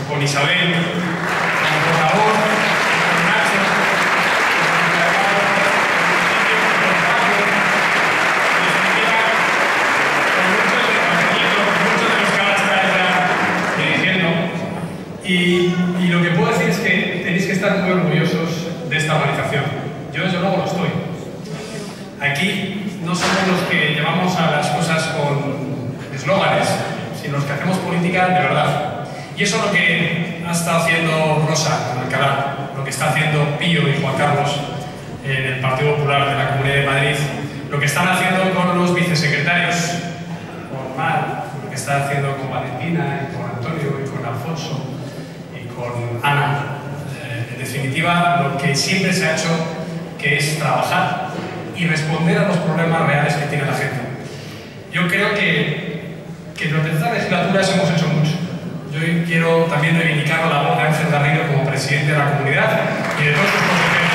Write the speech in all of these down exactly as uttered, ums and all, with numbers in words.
con Isabel, con portavoz, con Nacho, con Pablo, en definitiva, con muchos de los compañeros, muchos de los que ahora están ya dirigiendo. Y, y lo que puedo decir es que tenéis que estar muy orgullosos de esta organización. Yo desde luego lo estoy. Aquí no somos los que llevamos a las cosas con eslóganes, sino los que hacemos política de verdad. Y eso es lo que ha estado haciendo Rosa en Alcalá, lo que está haciendo Pío y Juan Carlos en el Partido Popular de la Comunidad de Madrid, lo que están haciendo con los vicesecretarios, con Mar, lo que está haciendo con Valentina, y con Antonio, y con Alfonso, y con Ana. Eh, en definitiva, lo que siempre se ha hecho, que es trabajar y responder a los problemas reales que tiene la gente. Yo creo que, que durante estas legislaturas hemos hecho mucho. Yo quiero también reivindicar la labor de Ángel Garrido como presidente de la comunidad y de todos sus consejeros.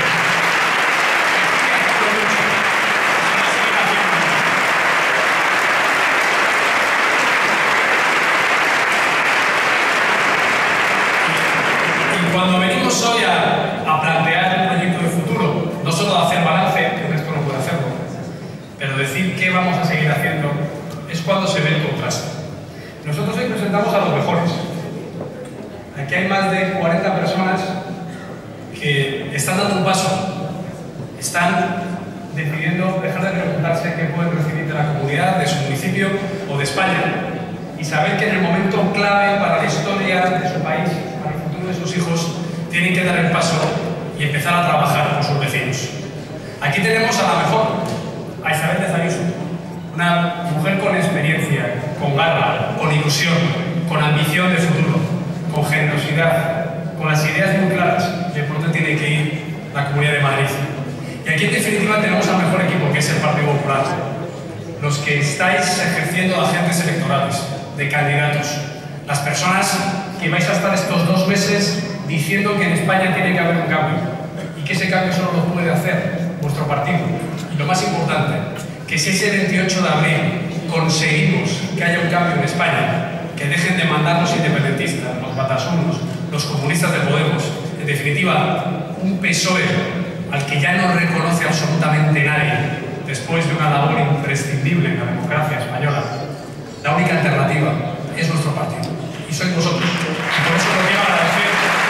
Y cuando venimos hoy a, a plantear un proyecto de futuro, no solo de hacer balance, porque esto no puede hacerlo, pero decir qué vamos a seguir haciendo, es cuando se ve el contraste. Nosotros hoy presentamos a los mejores. Aquí hay más de cuarenta personas que están dando un paso, están decidiendo dejar de preguntarse qué pueden recibir de la comunidad, de su municipio o de España, y saber que en el momento clave para la historia de su país, para el futuro de sus hijos, tienen que dar el paso y empezar a trabajar con sus vecinos. Aquí tenemos a la mejor, a Isabel de Zayuso, una mujer con experiencia, con garra, con ilusión, con ambición de futuro, con generosidad, con las ideas muy claras de por dónde tiene que ir la Comunidad de Madrid. Y aquí en definitiva tenemos al mejor equipo, que es el Partido Popular. Los que estáis ejerciendo agentes electorales, de candidatos, las personas que vais a estar estos dos meses diciendo que en España tiene que haber un cambio y que ese cambio solo lo puede hacer vuestro partido. Y lo más importante, que si ese veintiocho de abril conseguimos que haya un cambio en España, que dejen de mandar los independentistas, los batasunos, los comunistas de Podemos, en definitiva, un P S O E al que ya no reconoce absolutamente nadie, después de una labor imprescindible en la democracia española. La única alternativa es nuestro partido, y sois vosotros. Y por eso lo quiero agradecer.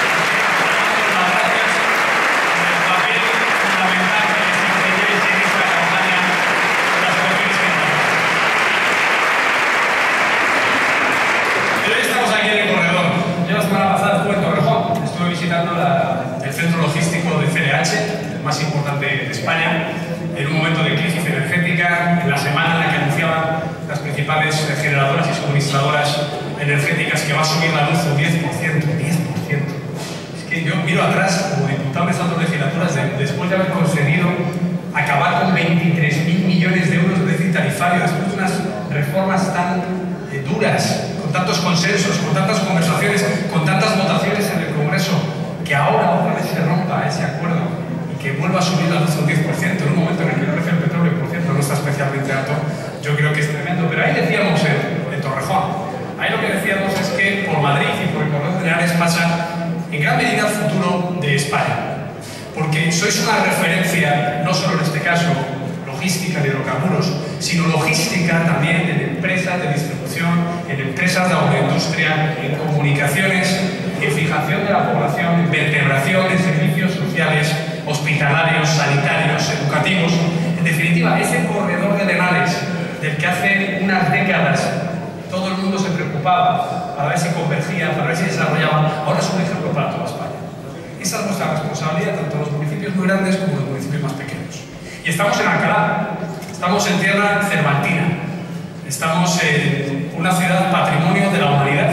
La, el centro logístico de C N H, el más importante de España, en un momento de crisis energética, en la semana en la que anunciaban las principales generadoras y suministradoras energéticas que va a subir la luz un diez por ciento. diez por ciento. Es que yo miro atrás, como diputado de estas dos legislaturas, de, después de haber conseguido acabar con veintitrés mil millones de euros de déficit tarifario, después de unas reformas tan eh, duras, con tantos consensos, con tantas conversaciones, con tantas votaciones en el Congreso, que ahora otra vez se rompa ese acuerdo y que vuelva a subir la luz un diez por ciento en un momento en el que el precio del petróleo, por cierto, no está especialmente alto, yo creo que es tremendo. Pero ahí decíamos en, en Torrejón, ahí lo que decíamos es que por Madrid y por el Corredor de Henares pasa en gran medida el futuro de España, porque sois una referencia, no solo en este caso logística de hidrocarburos, sino logística también en empresas de distribución, en empresas de agroindustria, en comunicaciones, en fijación de la población, en vertebración, en servicios sociales, hospitalarios, sanitarios, educativos. En definitiva, ese corredor de Henares del que hace unas décadas todo el mundo se preocupaba para ver si convergía, para ver si desarrollaba, ahora es un ejemplo para toda España. Esa es nuestra responsabilidad, tanto en los municipios muy grandes como en los municipios más pequeños. Y estamos en Alcalá, estamos en tierra cervantina, estamos en una ciudad patrimonio de la humanidad,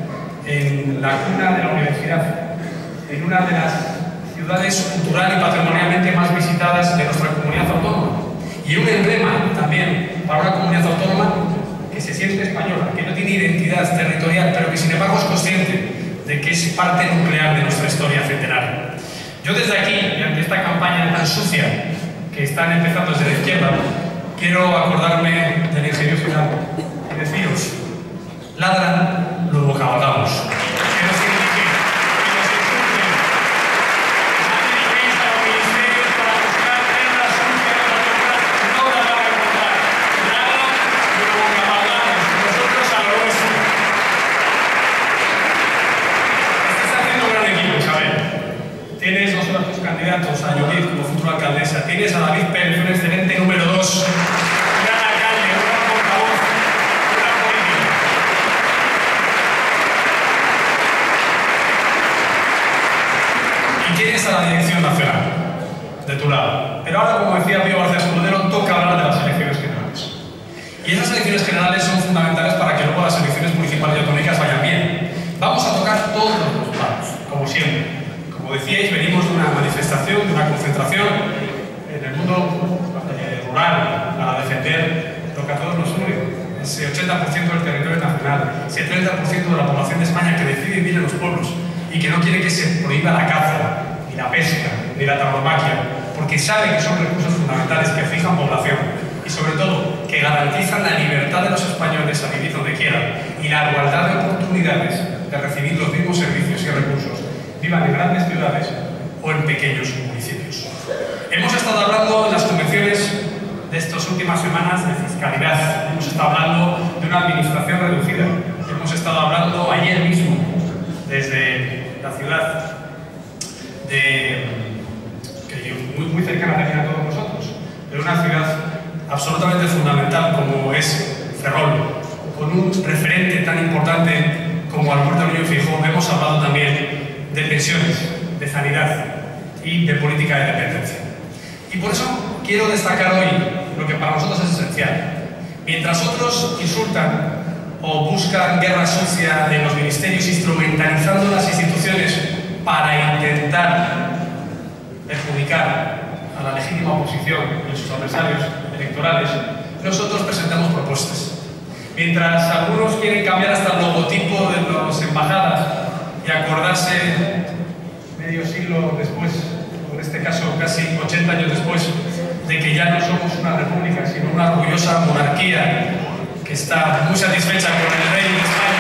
en la cuna de la universidad, en una de las ciudades cultural y patrimonialmente más visitadas de nuestra comunidad autónoma, y un emblema también para una comunidad autónoma que se siente española, que no tiene identidad territorial, pero que sin embargo es consciente de que es parte nuclear de nuestra historia centenaria. Yo desde aquí, y ante esta campaña tan sucia que están empezando desde la izquierda, quiero acordarme del ingeniero Fidalgo y deciros: ladran, luego cabalgamos. candidatos a Llobit como futura alcaldesa. Tienes a David Pérez, un excelente número dos, un gran alcalde, un gran portavoz, un gran político. Y tienes a la dirección nacional de tu lado. Pero ahora, como decía Pío García Escudero, toca hablar de las elecciones generales. Y esas elecciones generales son fundamentales para que luego las elecciones municipales y autonómicas vayan bien. Vamos a tocar todos los palos, como siempre. Como decíais, venimos de una manifestación, de una concentración en el mundo eh, rural para defender lo que a todos nos une. Ese ochenta por ciento del territorio nacional, ese treinta por ciento de la población de España que decide vivir en los pueblos y que no quiere que se prohíba la caza, ni la pesca, ni la tauromaquia, porque sabe que son recursos fundamentales que fijan población y, sobre todo, que garantizan la libertad de los españoles a vivir donde quieran y la igualdad de oportunidades de recibir los mismos servicios y recursos, vivan en grandes ciudades o en pequeños municipios. Hemos estado hablando en las convenciones de estas últimas semanas de fiscalidad, hemos estado hablando de una administración reducida, hemos estado hablando ayer mismo desde la ciudad de, que muy, muy cercana también a todos nosotros, de una ciudad absolutamente fundamental como es Ferrol, con un referente tan importante como Alberto Núñez Feijóo. Hemos hablado también de pensiones, de sanidad y de política de dependencia. Y por eso quiero destacar hoy lo que para nosotros es esencial. Mientras otros insultan o buscan guerra sucia en los ministerios, instrumentalizando las instituciones para intentar perjudicar a la legítima oposición y a sus adversarios electorales, nosotros presentamos propuestas. Mientras algunos quieren cambiar hasta el logotipo de las embajadas y acordarse medio siglo después, o en este caso casi ochenta años después, de que ya no somos una república, sino una orgullosa monarquía que está muy satisfecha con el rey de España.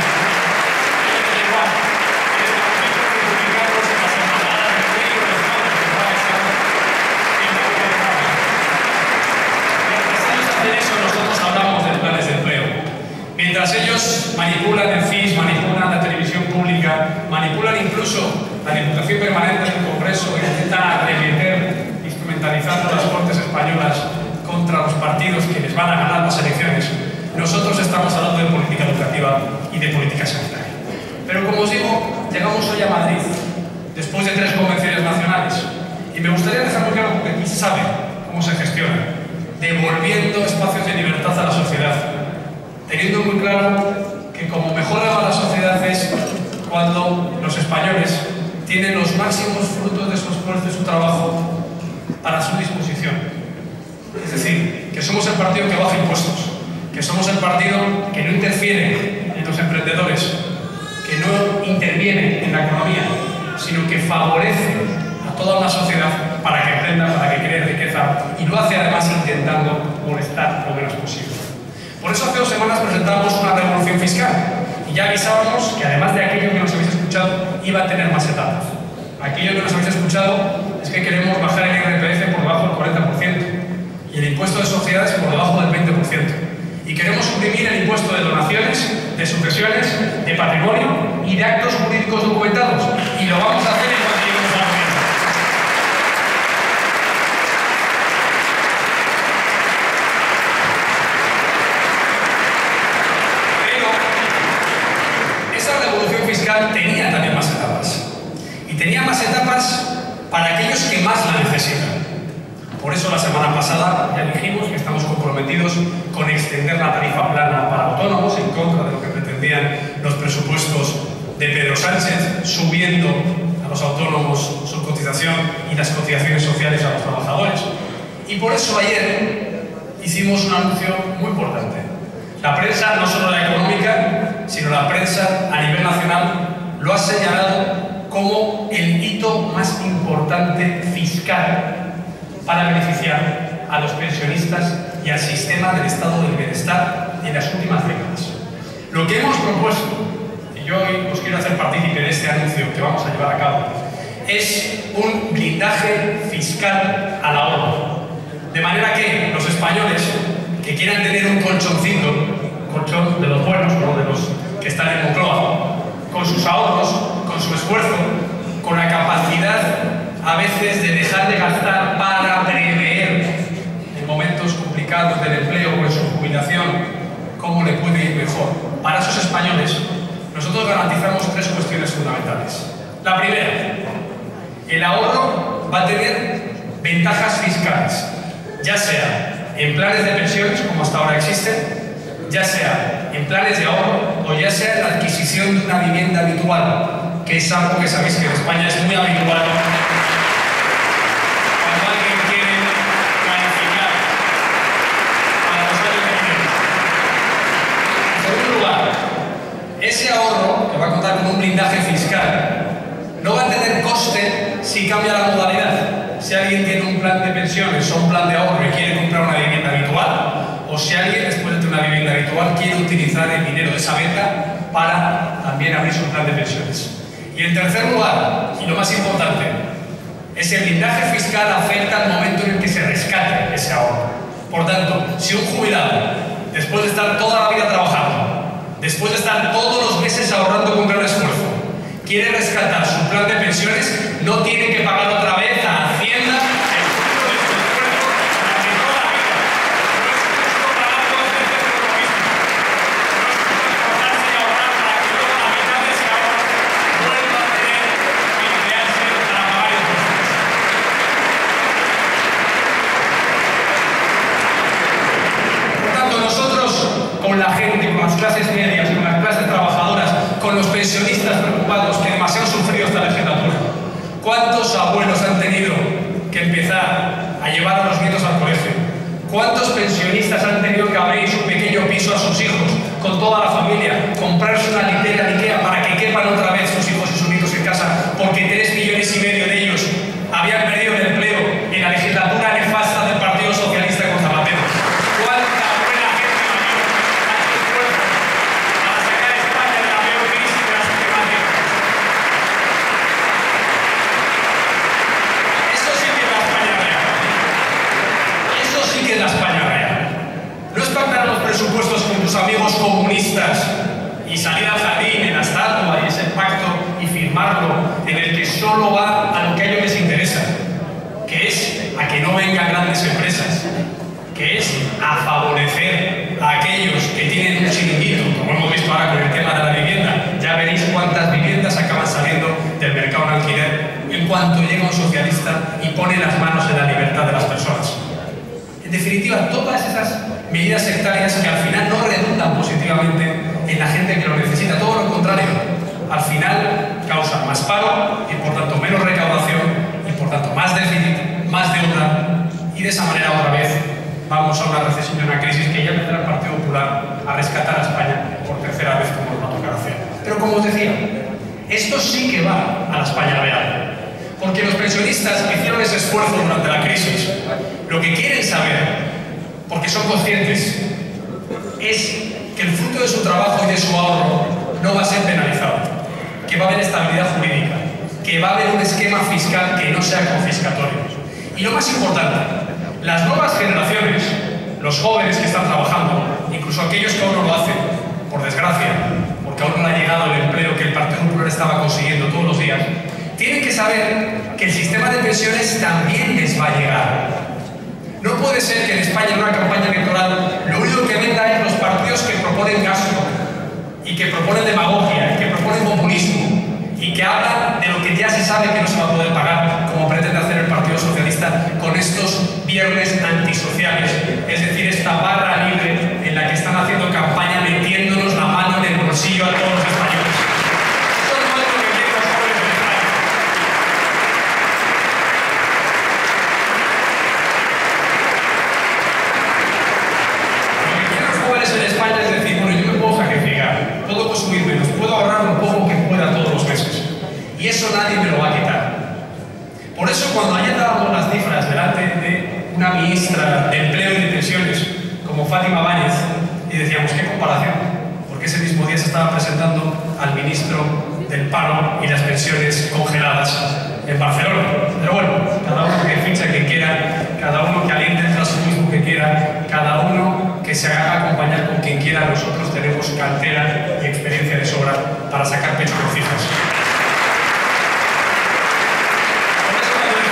Mientras ellos manipulan el C I S, manipulan la televisión pública, manipulan incluso la Diputación Permanente del Congreso e intentan arremeter, instrumentalizando las Cortes Españolas contra los partidos que les van a ganar las elecciones, nosotros estamos hablando de política educativa y de política sanitaria. Pero como os digo, llegamos hoy a Madrid, después de tres convenciones nacionales, y me gustaría dejar muy claro, porque aquí se sabe cómo se gestiona, devolviendo espacios de libertad a la sociedad, teniendo muy claro que como mejora la sociedad es cuando los españoles tienen los máximos frutos de su esfuerzo y su trabajo para su disposición. Es decir, que somos el partido que baja impuestos, que somos el partido que no interfiere en los emprendedores, que no interviene en la economía, sino que favorece a toda una sociedad para que emprenda, para que cree riqueza, y lo hace además intentando molestar lo menos posible. Por eso hace dos semanas presentamos una revolución fiscal y ya avisábamos que además de aquello que nos habéis escuchado iba a tener más etapas. Aquello que nos habéis escuchado es que queremos bajar el I R P F por debajo del cuarenta por ciento y el impuesto de sociedades por debajo del veinte por ciento. Y queremos suprimir el impuesto de donaciones, de sucesiones, de patrimonio y de actos jurídicos documentados. Y lo vamos a hacer en cuanto lleguemos a la gobierno. Tenía también más etapas y tenía más etapas para aquellos que más la necesitan. Por eso la semana pasada ya dijimos que estamos comprometidos con extender la tarifa plana para autónomos, en contra de lo que pretendían los presupuestos de Pedro Sánchez, subiendo a los autónomos su cotización y las cotizaciones sociales a los trabajadores. Y por eso ayer hicimos un anuncio muy importante. La prensa, no solo la económica, sino la prensa a nivel nacional, lo ha señalado como el hito más importante fiscal para beneficiar a los pensionistas y al sistema del estado del bienestar en las últimas décadas. Lo que hemos propuesto, y yo hoy os quiero hacer partícipe de este anuncio que vamos a llevar a cabo, es un blindaje fiscal al ahorro. De manera que los españoles que quieran tener un colchoncito, un colchón de los buenos, no de los que están en Moncloa, con sus ahorros, con su esfuerzo, con la capacidad a veces de dejar de gastar para prever en momentos complicados del empleo o en su jubilación cómo le puede ir mejor. Para esos españoles, nosotros garantizamos tres cuestiones fundamentales. La primera, el ahorro va a tener ventajas fiscales, ya sea en planes de pensiones, como hasta ahora existen, ya sea en planes de ahorro o ya sea en la adquisición de una vivienda habitual, que es algo que sabéis que en España es muy habitual cuando alguien quiere planificar para los años que vienen. En segundo lugar, ese ahorro, que va a contar con un blindaje fiscal, no va a tener coste si cambia la modalidad. Si alguien tiene un plan de pensiones o un plan de ahorro y quiere comprar una vivienda habitual, o si alguien, después de tener una vivienda habitual, quiere utilizar el dinero de esa venta para también abrir su plan de pensiones. Y en tercer lugar, y lo más importante, es el blindaje fiscal afecta al momento en el que se rescate ese ahorro. Por tanto, si un jubilado, después de estar toda la vida trabajando, después de estar todos los meses ahorrando con gran esfuerzo, quiere rescatar su plan de pensiones, no tiene que pagar otra vez a Hacienda el fruto de su esfuerzo durante toda la vida. No es justo pagar dos veces por lo mismo. No es justo esforzarse y ahorrar para que luego la mitad de ese ahorro vuelva a tener que emplearse para pagar impuestos. Por tanto, nosotros, con la gente, con las clases medias, con las clases trabajadoras, con los pensionistas preocupados que demasiado han sufrido esta legislatura. ¿Cuántos abuelos han tenido que empezar a llevar a los nietos al colegio? ¿Cuántos pensionistas han tenido que abrir su pequeño piso a sus hijos, con toda la familia, comprarse una litera de Ikea para que quepan otra vez sus hijos y sus nietos en casa, porque tres millones y medio de ellos habían perdido el empleo en la legislatura nefasta del Partido Socialista con Zapatero? ¿Cuánta buena gente mayor ha hecho esfuerzo para sacar a España de la peor crisis de las últimas décadas? Eso sí que es la España real. Eso sí que es la España real. No es pactar los presupuestos con tus amigos comunistas y salir al jardín en la estatua y ese pacto y firmarlo en el que solo va a lo que a ellos les interesa, que es a que no vengan grandes empresas, que es a favorecer a aquellos que tienen un chiringuito, como hemos visto ahora con el tema de la vivienda. Ya veréis cuántas viviendas acaban saliendo del mercado en alquiler en cuanto llega un socialista y pone las manos en la libertad de las personas. En definitiva, todas esas medidas sectarias que al final no redundan positivamente en la gente que lo necesita, todo lo contrario, al final causan más paro y por tanto menos recaudación y por tanto más déficit, más deuda, y de esa manera otra vez vamos a una recesión y una crisis que ya vendrá el Partido Popular a rescatar a España por tercera vez, como nos va a tocar hacer. Pero como os decía, esto sí que va a la España real. Porque los pensionistas que hicieron ese esfuerzo durante la crisis, lo que quieren saber, porque son conscientes, es que el fruto de su trabajo y de su ahorro no va a ser penalizado, que va a haber estabilidad jurídica, que va a haber un esquema fiscal que no sea confiscatorio. Y lo más importante, las nuevas generaciones, los jóvenes que están trabajando, incluso aquellos que aún no lo hacen, por desgracia, porque aún no ha llegado el empleo que el Partido Popular estaba consiguiendo todos los días, tienen que saber que el sistema de pensiones también les va a llegar. No puede ser que en España, en una campaña electoral, lo único que venda es los partidos que proponen gasto y que proponen demagogia y que proponen populismo y que hablan de lo que ya se sabe que no se va a poder pagar, como pretende hacer el Partido Socialista con estos viernes antisociales, es decir, esta barra libre en la que están haciendo campaña metiéndonos la mano en el bolsillo a todos los españoles. Eso no es lo que quieren los jóvenes de España. Lo que quieren los jóvenes en España es decir, bueno, yo me puedo sacrificar, puedo consumir menos, puedo ahorrar lo poco que pueda todos los meses. Y eso nadie me lo va a quitar. Por eso, cuando ayer dábamos las cifras delante de una ministra de Empleo y de Pensiones, como Fátima Báñez, y decíamos, ¿qué comparación? Porque ese mismo día se estaba presentando al ministro del Paro y las pensiones congeladas en Barcelona. Pero bueno, cada uno que ficha que quiera, cada uno que aliente el transfugismo que quiera, cada uno que se haga acompañar con quien quiera. Nosotros tenemos cartera y experiencia de sobra para sacar pecho con cifras. Por eso, cuando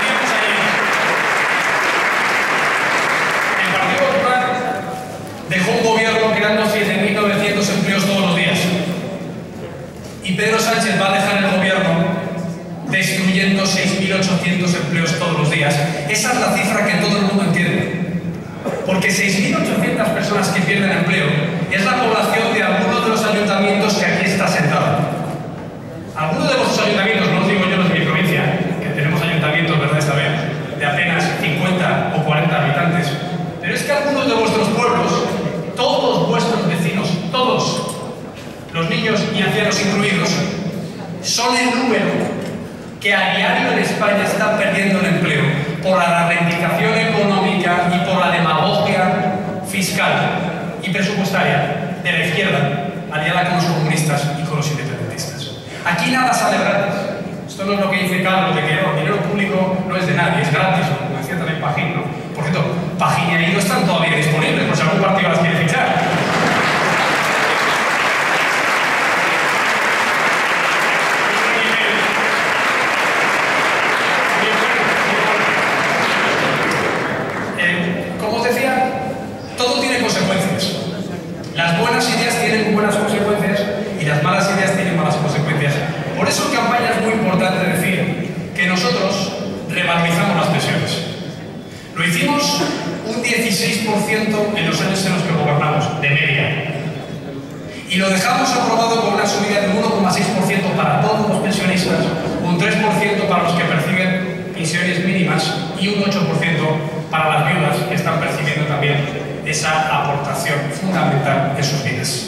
mil ochocientos empleos todos los días. Esa es la cifra que todo el mundo entiende. Porque seis mil ochocientas personas que pierden empleo es la población de algunos de los ayuntamientos que aquí está sentado. Algunos de vuestros ayuntamientos, no os digo yo los de mi provincia, que tenemos ayuntamientos, ¿verdad? Esta vez, de apenas cincuenta o cuarenta habitantes. Pero es que algunos de vuestros pueblos, todos vuestros vecinos, todos, los niños y ancianos incluidos, son el número que a diario en España está perdiendo el empleo por la ralentización económica y por la demagogia fiscal y presupuestaria de la izquierda, aliada con los comunistas y con los independentistas. Aquí nada sale gratis. Esto no es lo que dice Carlos, de que no, el dinero público no es de nadie, es gratis, como decía también Pajín, ¿no? Por cierto, Pajín y ahí no están todavía disponibles, por si algún partido las quiere fichar. Las buenas ideas tienen buenas consecuencias y las malas ideas tienen malas consecuencias. Por eso en campaña es muy importante decir que nosotros revalorizamos las pensiones. Lo hicimos un dieciséis por ciento en los años en los que gobernamos, de media. Y lo dejamos aprobado con una subida de un uno coma seis por ciento para todos los pensionistas, un tres por ciento para los que perciben pensiones mínimas y un ocho por ciento para las viudas que están percibiendo también esa aportación fundamental en sus vidas.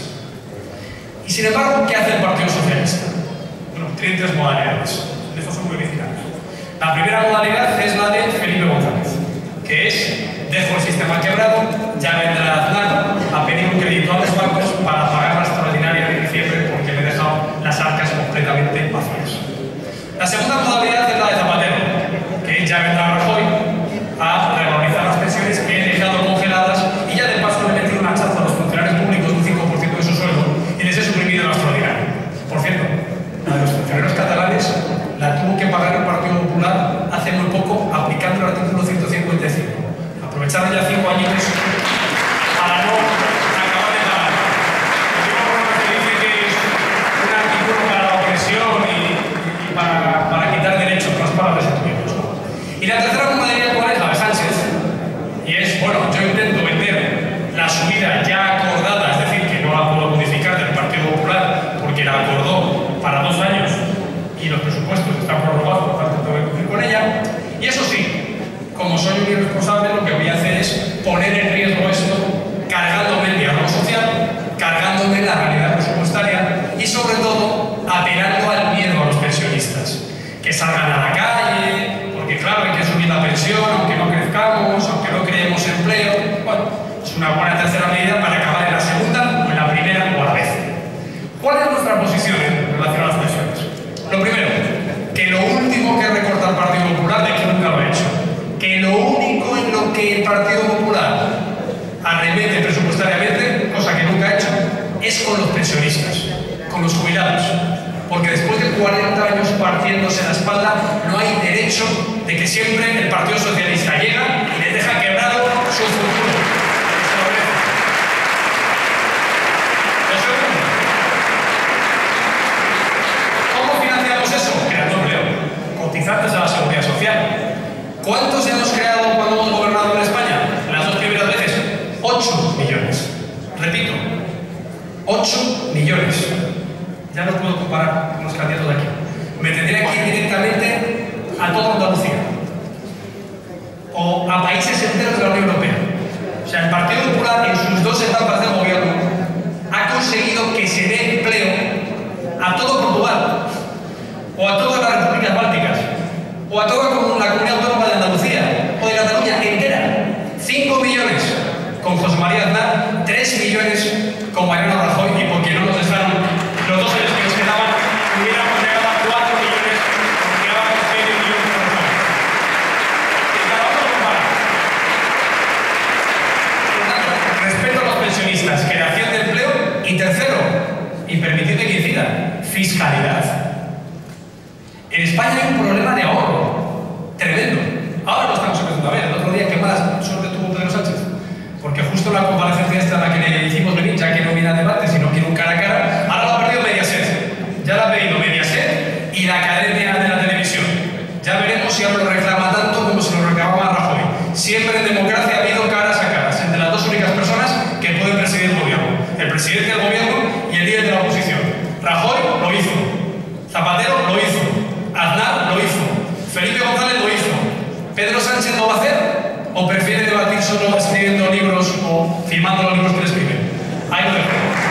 Y sin embargo, ¿qué hace el Partido Socialista? Bueno, tiene tres modalidades. De estos son muy originales. La primera modalidad es la de Felipe González, que es: dejo el sistema quebrado, ya vendrá Aznar a pedir un crédito a los bancos para pagar la extraordinaria de diciembre porque me he dejado las arcas completamente vacías. La segunda modalidad es la de Zapatero, que ya vendrá Rajoy a revalorizar las pensiones que he dejado congeladas y ya de paso le he metido una chaza a los funcionarios públicos de un cinco por ciento de su sueldo y les he suprimido la extraordinaria. Por cierto, la de los funcionarios catalanes la tuvo que pagar el Partido Popular hace muy poco aplicando el artículo ciento cincuenta y cinco. Aprovecharon ya cinco añitos para no acabar de pagar. El mismo programa que dice que es un artículo para la opresión y, y para, para quitar derechos, no es para destituirlos, ¿no? Y la tercera modalidad, ¿cuál es? La de Sánchez. Y es, bueno, yo intento vender la subida ya acordada, es decir, que no la puedo modificar del Partido Popular porque la acordó para dos años y los presupuestos están prorrogados, por tanto tengo que cumplir con ella. Y eso sí, como soy un irresponsable, lo que voy a hacer es poner en riesgo esto, cargándome el diálogo social, cargándome la realidad presupuestaria y sobre todo apelando al miedo a los pensionistas. Que salgan a la calle, porque claro, hay que subir la pensión, aunque no crezcamos, aunque no creemos empleo. Bueno, es una buena tercera medida para acabar en la segunda, o en la primera, o a la vez. ¿Cuál es nuestra posición en relación a las pensiones? Lo primero, que lo último que recorta el Partido Popular, de que nunca lo ha hecho, que lo único en lo que el Partido Popular arremete presupuestariamente, cosa que nunca ha hecho, es con los pensionistas, con los jubilados. Porque después de cuarenta años partiéndose la espalda, no hay derecho de que siempre el Partido Socialista llega y les deja quebrado su futuro. Lo segundo, ¿cómo financiamos eso? Creando empleo, cotizantes a la Seguridad Social. ¿Cuántos hemos creado cuando hemos gobernado en España? Las dos primeras veces, ocho millones. Repito, ocho millones. Ya no puedo comparar con los candidatos de aquí. Me tendría que ir directamente a toda Andalucía o a países enteros de la Unión Europea. O sea, el Partido Popular en sus dos etapas de gobierno ha conseguido que se dé empleo a todo Portugal o a todas las repúblicas bálticas o a toda la comunidad autónoma de Andalucía o de Cataluña entera. cinco millones con José María Aznar, tres millones con Mariano Rajoy, y porque no nos dejaron los dos años que nos quedaban, hubiéramos llegado a cuatro millones, nos quedaban seis millones por Rajoy. Y cada uno compara. Respeto a los pensionistas, creación de empleo, y tercero, y permitidme que incida, fiscalidad. En España hay un problema de ahorro tremendo. Ahora lo estamos empezando a ver. El otro día, qué mala suerte tuvo Pedro Sánchez, porque justo la comparecencia esta en la que le hicimos venir, ya que no viene a debate, sino quiere un cara a cara, ahora lo ha perdido Mediaset. Ya lo ha pedido Mediaset y la cadena de la televisión. Ya veremos si Siempre en democracia ha habido caras a caras entre las dos únicas personas que pueden presidir el gobierno. El presidente del gobierno y el líder de la oposición. Rajoy lo hizo. Zapatero lo hizo. Aznar lo hizo. Felipe González lo hizo. ¿Pedro Sánchez lo va a hacer? ¿O prefiere debatir solo escribiendo libros o firmando los libros que le escriben? Ahí lo dejo.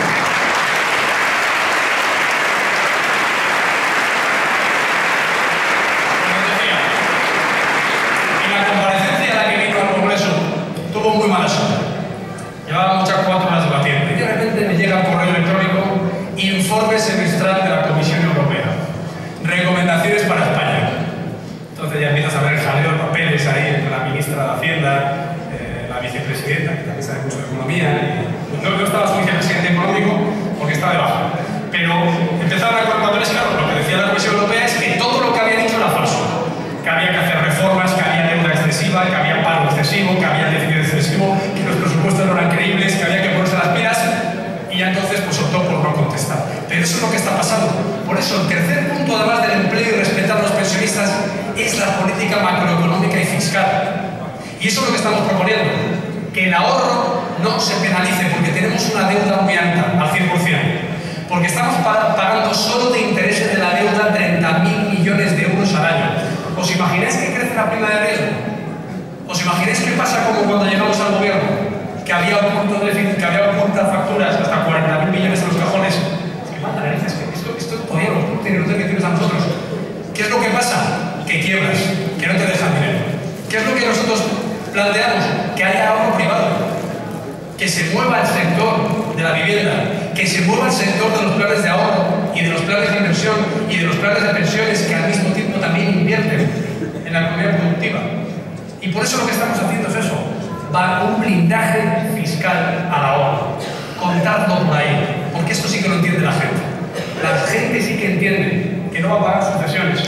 Tuvo muy mala suerte. Llevaba muchas cuatro horas debatiendo y de repente me llega el correo electrónico: informe semestral de la Comisión Europea, recomendaciones para España. Entonces ya empiezas a ver el jaleo de papeles ahí entre la ministra de Hacienda, eh, la vicepresidenta, que también sabe mucho de economía. Y no, no estaba su vicepresidente económico porque está de baja. Pero empezaron a correr papeles, claro, lo que decía la Comisión Europea es que todo lo que había dicho era falso. Que había que hacer reformas, que había deuda excesiva, que había paro excesivo, que había déficit excesivo, que los presupuestos no eran creíbles, que había que ponerse las pilas, y ya entonces pues optó por no contestar. Pero eso es lo que está pasando. Por eso el tercer punto, además del empleo y respetar a los pensionistas, es la política macroeconómica y fiscal. Y eso es lo que estamos proponiendo, que el ahorro no se penalice, porque tenemos una deuda muy alta, al cien por cien. Porque estamos pagando solo de intereses de la deuda treinta mil millones de euros al año. ¿Os imagináis que crece la prima de riesgo? ¿Os imagináis qué pasa como cuando llegamos al gobierno? Que había oculto déficit, que había ocultas facturas, hasta cuarenta mil millones en los cajones. Es que manda narices, que esto, esto todavía no tiene los déficits a nosotros. ¿Qué es lo que pasa? Que quiebras, que no te dejan dinero. ¿Qué es lo que nosotros planteamos? Que haya ahorro privado, que se mueva el sector de la vivienda, que se mueva el sector de los planes de ahorro y de los planes de inversión y de los planes de pensiones, que al mismo tiempo también invierten en la economía productiva. Y por eso lo que estamos haciendo es eso, va un blindaje fiscal al ahorro. Contadlo por ahí, porque esto sí que lo entiende la gente. La gente sí que entiende que no va a pagar sucesiones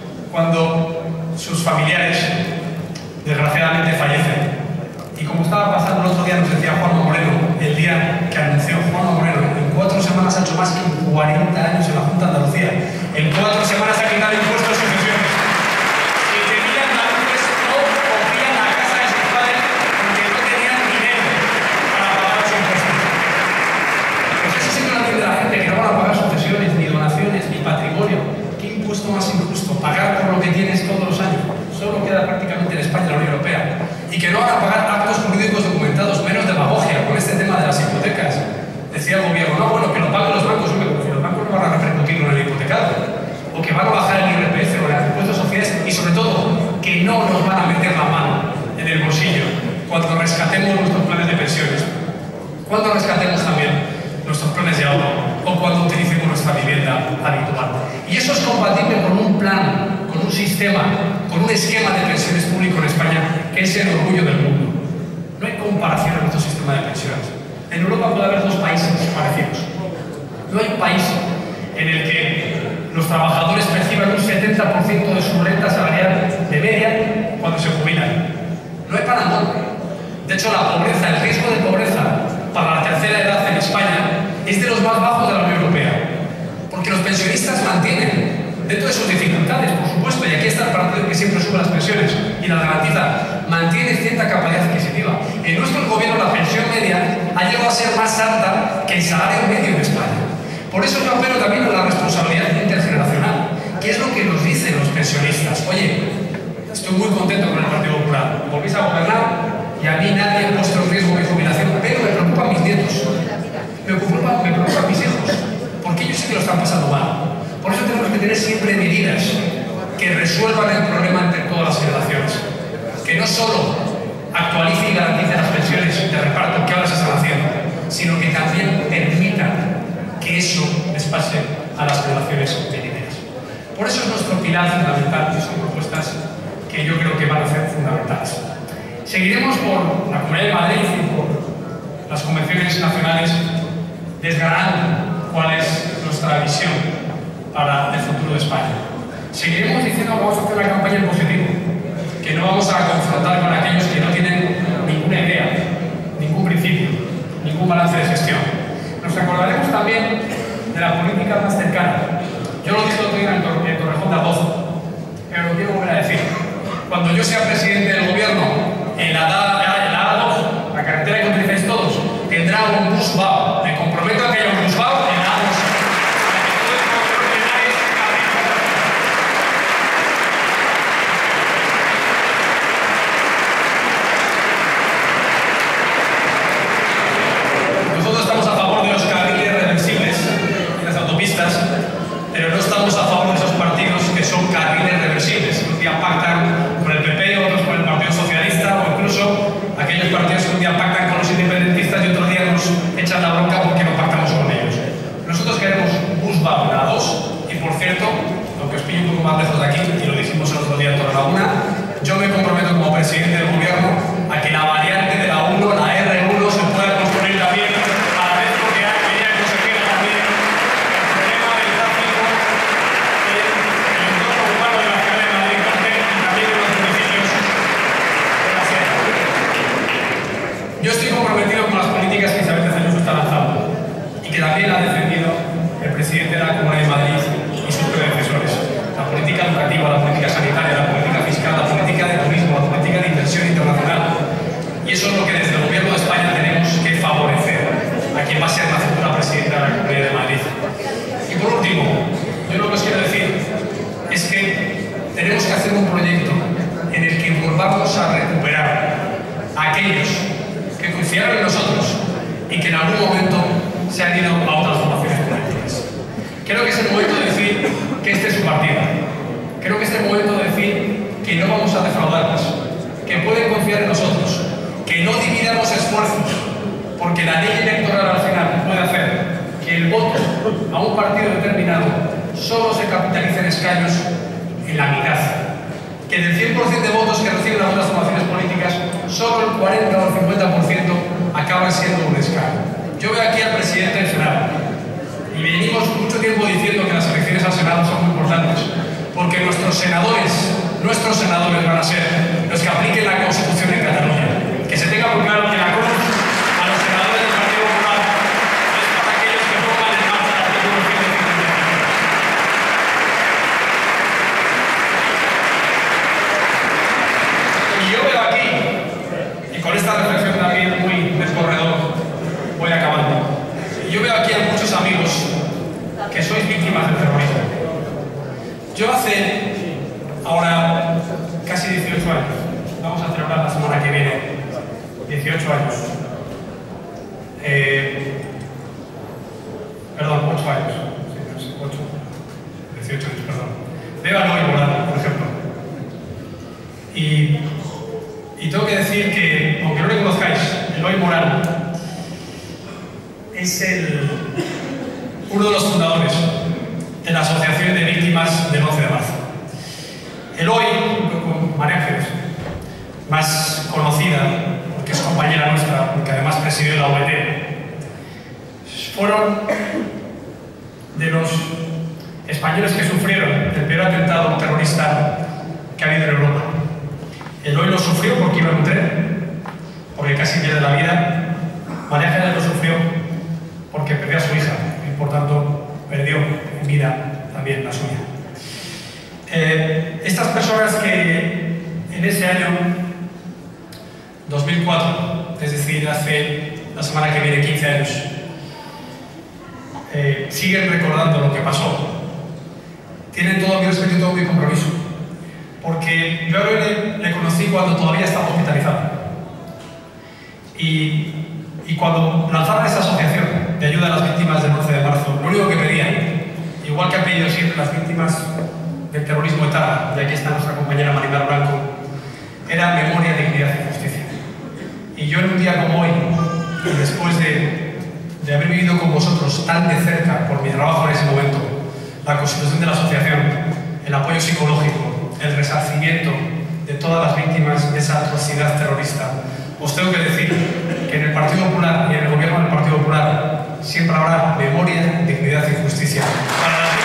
cuando sus familiares desgraciadamente fallecen. Y como estaba pasando el otro día, nos decía Juanma Moreno, el día que anunció Juanma Moreno, en cuatro semanas ha hecho más que en cuarenta años en la Junta de Andalucía. En cuatro semanas ha quitado impuestos de sucesiones. Si tenían andaluces, no cogían la casa de sus padres porque no tenían dinero para pagar los impuestos. Pues eso sí que lo entiende la gente, que no van a pagar sucesiones, ni donaciones, ni patrimonio. ¿Qué impuesto más injusto? Pagar por lo que tienes todos los años. Solo queda prácticamente en España la Unión Europea. Y que no van a pagar actos jurídicos documentados, menos demagogia con este tema de las hipotecas. Decía el gobierno, no, bueno, que lo paguen los bancos, hombre, porque los bancos no van a repercutirlo en el hipotecado, o que van a bajar el I R P F o el impuesto de sociedades, y sobre todo, que no nos van a meter la mano en el bolsillo cuando rescatemos nuestros planes de pensiones, cuando rescatemos también nuestros planes de ahorro, o cuando utilicemos nuestra vivienda habitual. Y eso es compatible con un plan, con un sistema, con un esquema de pensiones público en España, que es el orgullo del mundo. No hay comparación en nuestro sistema de pensiones. En Europa puede haber dos países parecidos. No hay país en el que los trabajadores perciban un setenta por ciento de su renta salarial de media cuando se jubilan. No hay parangón. De hecho, la pobreza, el riesgo de pobreza para la tercera edad en España es de los más bajos de la Unión Europea. Porque los pensionistas mantienen, dentro de sus dificultades, por supuesto, y aquí está el partido que siempre sube las pensiones y las garantiza, mantiene cierta capacidad adquisitiva. En nuestro gobierno la pensión media ha llegado a ser más alta que el salario medio en España. Por eso yo apelo también a la responsabilidad intergeneracional, que es lo que nos dicen los pensionistas. Oye, estoy muy contento con el Partido Popular, volvéis a gobernar y a mí nadie ha puesto en riesgo mi jubilación, pero me preocupan mis nietos, me preocupan, me preocupan mis hijos, porque ellos sí que lo están pasando mal. Por eso tenemos que tener siempre medidas que resuelvan el problema entre todas las generaciones, que no solo actualicen y garanticen las pensiones de reparto que ahora se están haciendo, sino que también permitan que eso les pase a las generaciones venideras. Por eso es nuestro pilar fundamental y son propuestas que yo creo que van a ser fundamentales. Seguiremos por la Comunidad de Madrid y por las convenciones nacionales desgranando cuál es nuestra visión para el futuro de España. Seguiremos diciendo que vamos a hacer una campaña en positivo, que no vamos a confrontar con aquellos que no tienen ninguna idea, ningún principio, ningún balance de gestión. Nos acordaremos también de la política más cercana. Yo lo dije el otro día en Torrejón de Ardoz, pero lo quiero volver a decir. Cuando yo sea presidente del gobierno, en la más lejos de aquí, y lo dijimos el otro día en Torrelaguna, yo me comprometo como presidente del gobierno a que la variante de la uno, la erre uno, se pueda construir también, a la vez porque quería que se quede también el problema del tráfico en el entorno urbano de la ciudad de Madrid, y también en los municipios de la sierra. Yo estoy comprometido con las políticas que Isabel Ayuso está lanzando y que también ha defendido el presidente de la Comunidad de Madrid y sus predecesores. La política educativa, la política sanitaria, la política fiscal, la política de turismo, la política de inversión internacional. Y eso es lo que desde el Gobierno de España tenemos que favorecer a quien va a ser la futura presidenta de la Comunidad de Madrid. Y por último, yo lo que os quiero decir es que tenemos que hacer un proyecto en el que volvamos a recuperar a aquellos que confiaron en nosotros y que en algún momento se han ido a otras formaciones políticas. Creo que es el momento de decir que este es su partido. Creo que es el momento de decir que no vamos a defraudarlas, que pueden confiar en nosotros, que no dividamos esfuerzos, porque la ley electoral al final puede hacer que el voto a un partido determinado solo se capitalice en escaños en la mitad. Que del cien por cien de votos que reciben las otras formaciones políticas, solo el cuarenta o el cincuenta por ciento acaban siendo un escaño. Yo veo aquí al presidente del Senado y venimos mucho tiempo diciendo que las elecciones al Senado son muy importantes porque nuestros senadores, nuestros senadores van a ser los que apliquen la Constitución en Cataluña. Que se tenga muy claro que la Constitución a los senadores del Partido Popular es para aquellos que pongan en marcha el artículo ciento cincuenta y cinco. Y yo veo aquí, y con esta reflexión también muy de corredor, voy acabando. Yo veo aquí a muchos amigos que sois víctimas del terrorismo. Yo hace ahora casi dieciocho años, vamos a celebrar la semana que viene, dieciocho años. Eh, perdón, ocho años. Sí, ocho, dieciocho años, perdón. Veo a Eloy Morán, por ejemplo. Y, y tengo que decir que, aunque no le conozcáis, Eloy Morán es el, uno de los fundadores de la Asociación de Víctimas del once de marzo. Eloy, con María Ángeles, más conocida, porque es compañera nuestra, porque además presidió la O E T, fueron de los españoles que sufrieron el peor atentado terrorista que ha habido en Europa. Eloy lo sufrió porque iba en un tren, porque casi pierde la vida. María Ángeles lo sufrió porque perdió a su hija y por tanto perdió en vida también la suya. Eh, estas personas que en ese año dos mil cuatro, es decir, hace la semana que viene quince años, eh, siguen recordando lo que pasó, tienen todo mi respeto y todo mi compromiso, porque yo a Eloy le, le conocí cuando todavía estaba hospitalizado y Y cuando lanzaron esta asociación de ayuda a las víctimas del once de marzo, lo único que pedían, igual que han pedido siempre las víctimas del terrorismo ETA, y aquí está nuestra compañera Maribel Blanco, era memoria, dignidad y justicia. Y yo en un día como hoy, y después de, de haber vivido con vosotros tan de cerca, por mi trabajo en ese momento, la constitución de la asociación, el apoyo psicológico, el resarcimiento de todas las víctimas de esa atrocidad terrorista, os tengo que decir que en el Partido Popular y en el gobierno del Partido Popular siempre habrá memoria, dignidad y justicia para las